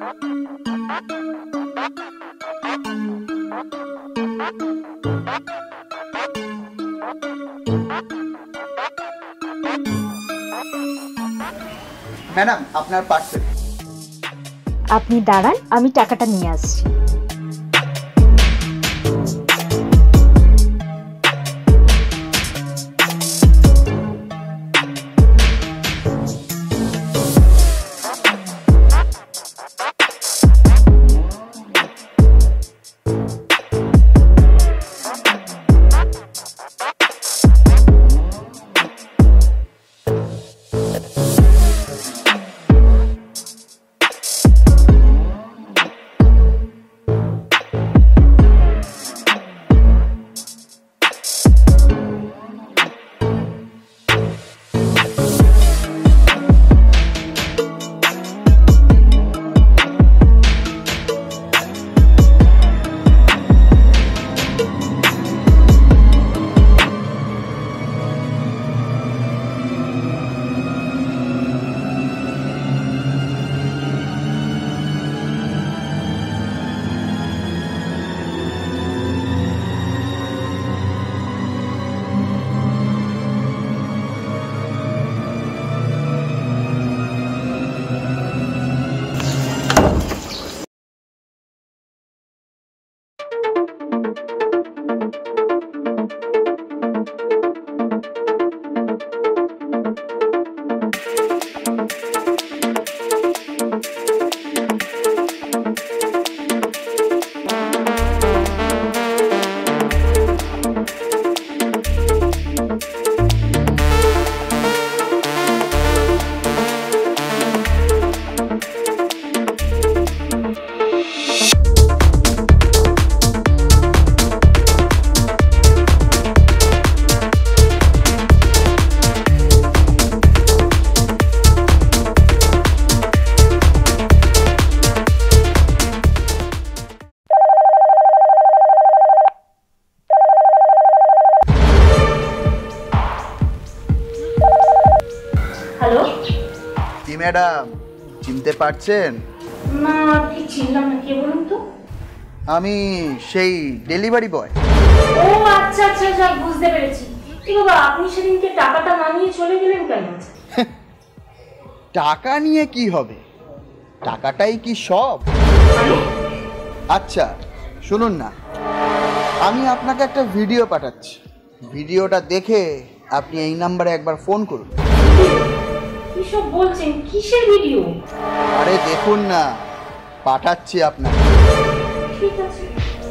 Madam আপনার parcel. আপনি দাঁড়ান, আমি টাকাটা নিয়ে আসছি। ম্যাডাম চিনতে পারছেন? না ঠিক চিনলাম না, কে বলুন তো? আমি সেই ডেলিভারি বয়। ও আচ্ছা আচ্ছা আচ্ছা, বুঝতে পেরেছি। কি বাবা, আপনি সেদিনকে টাকাটা না নিয়ে চলে গেলেন কেন? টাকা নিয়ে কি হবে, টাকাটাই কি সব? আচ্ছা শুনুন না, আমি আপনাকে একটা ভিডিও পাঠাচ্ছি, ভিডিওটা দেখে আপনি এই নাম্বারে একবার ফোন করুন। কি সব বলছেন? কিসের ভিডিও? আরে দেখুন না, পাঠাচ্ছি আপনাকে। ঠিক আছে।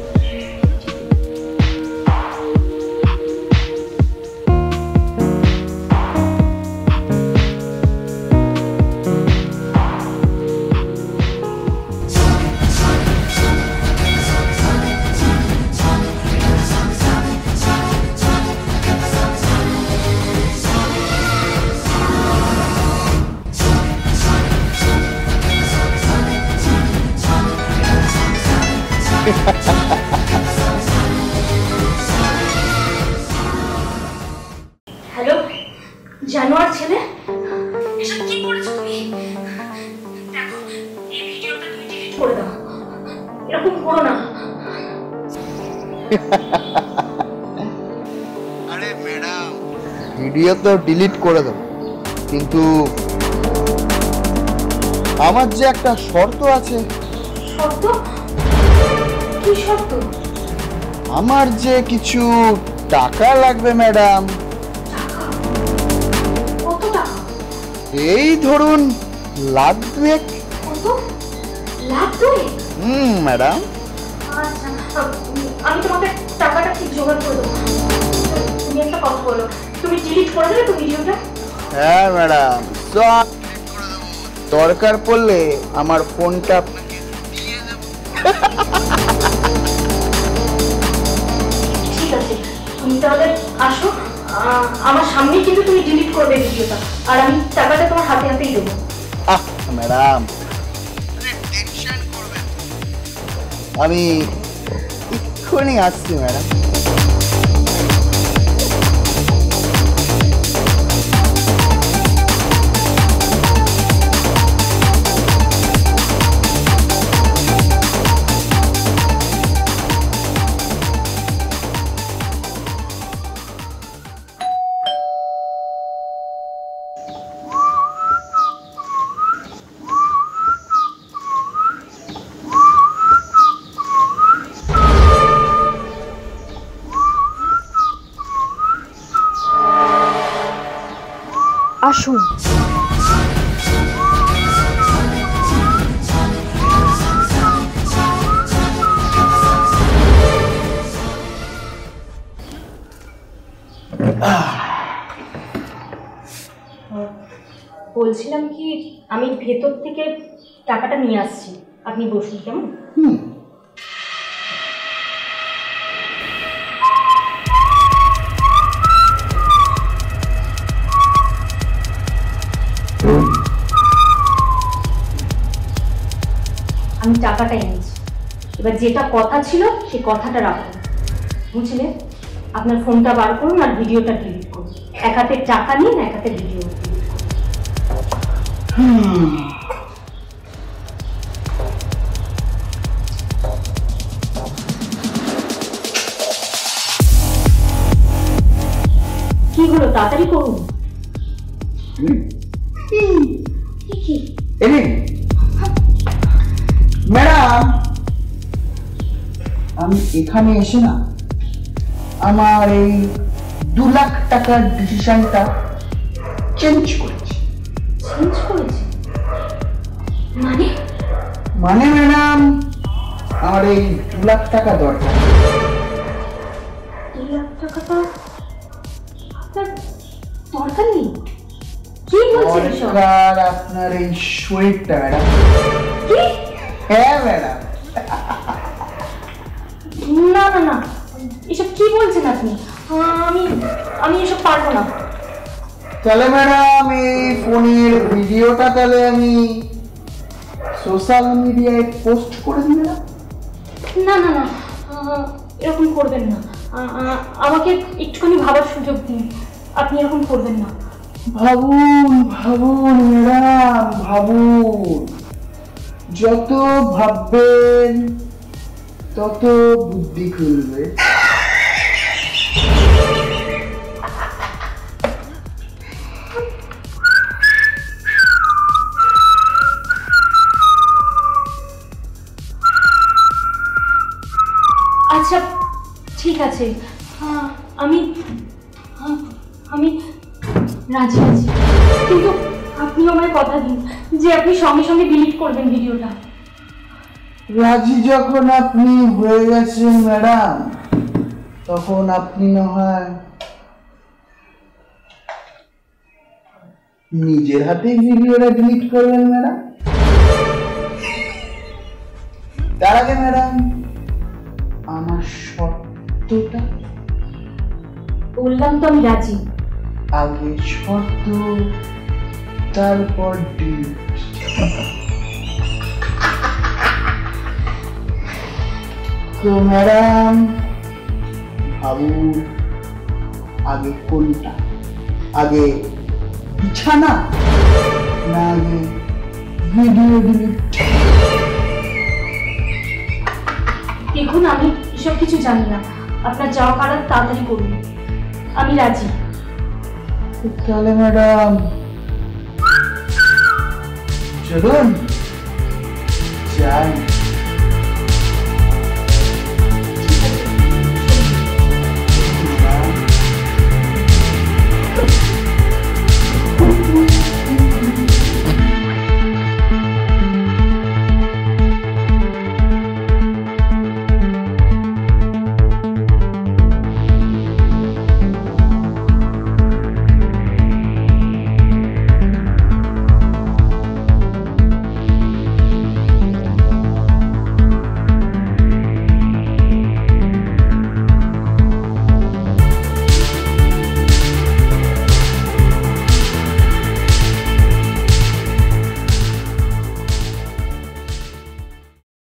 হ্যালো জানোয়ার ছেলে, এসব কি করেছো তুমি? দেখো এই ভিডিওটা তুমি ডিলিট করে দাও, এরকম করো না। আরে ম্যাডাম ভিডিও তো ডিলিট করে দাও, কিন্তু আমার যে একটা শর্ত আছে। শর্ত? কি শর্ত? আমার যে কিছু টাকা লাগবে ম্যাডাম। কত টাকা? এই ধরুন লাখ দুয়েক। কত? লাখ দুয়েক? ম্যাডাম। আচ্ছা আমি তোমাকে টাকাটা ঠিক জোগাড় করে দেবো। তুমি একটা কথা বলো, তুমি ডিলিট করে দেবে তো ভিডিওটা? হ্যাঁ ম্যাডাম, সব দরকার পড়লে আমার ফোনটা দিয়ে দেব। ঠিক আছে, তুমি তাহলে আসো, আমার সামনে কিন্তু তুমি ডিলিট করবে ভিডিওটা, আর আমি টাকাটা তোমার হাতে হাতেই দেবো। ম্যাডাম টেনশন করবেন, আমি এক্ষুনি আসছি ম্যাডাম। আসুন। বলছিলাম কি, আমি ভেতর থেকে টাকাটা নিয়ে আসছি, আপনি বসুন কেমন? আমি টাকাটা এনেছি, এবার যেটা কথা ছিল সেই কথাটা রাখুন, বুঝলেন? আপনার ফোনটা বার করুন আর ভিডিওটা ডিলিট করুন। এক হাতে টাকা নিন, এক হাতে ভিডিও ডিলিট করুন। কি হলো, তাড়াতাড়ি করুন। ম্যাডাম, আমি এখানে এসে না আমার এই 2 লাখ টাকার ডিসিশনটা চেঞ্জ করেছি। চেঞ্জ করেছি মানে? মানে ম্যাডাম, আমার এই 2 লাখ টাকা দরকার। 2 লাখ টাকাটা আপনার দরকার নেই? কি বলছেন এসব? দরকার আপনার এই শরীরটা ম্যাডাম। কি? হ্যাঁ ম্যাডাম। না না না, এসব কি বলছেন আপনি? আমি এসব পারবো না। তাহলে ম্যাডাম এই ফোনের ভিডিওটা তাহলে আমি সোশ্যাল মিডিয়ায় পোস্ট করে দিই ম্যাডাম। না না না, এরকম করবেন না। আমাকে একটুখানি ভাবার সুযোগ দিন, আপনি এরকম করবেন না। ভাবুন ভাবুন ম্যাডাম, ভাবুন। যত ভাববেন তত বুদ্ধি খুলবে। আচ্ছা ঠিক আছে, আমি আমি রাজি আছি, কিন্তু আপনি আমায় কথা দিন যে আপনি সঙ্গে সঙ্গে ডিলিট করবেন ভিডিওটা। রাজি যখন আপনি হয়ে গেছেন ম্যাডাম, তখন আপনি না হয় নিজের হাতে ভিডিওটা ডিলিট করবেন ম্যাডাম। তার আগে ম্যাডাম আমার শর্তটা। বললাম তো আমি রাজি। আগে শর্ত, তারপর ডিলিট। তো ম্যাডাম ভাবুন, আগে কোনটা? আগে বিছানা না আগে ভিডিও ডিলিট? দেখুন, আমি এসব কিছু জানি না, আপনার যাওয়া করার তাড়াতাড়ি করুন, আমি রাজি। তাহলে ম্যাডাম চলুন যাই।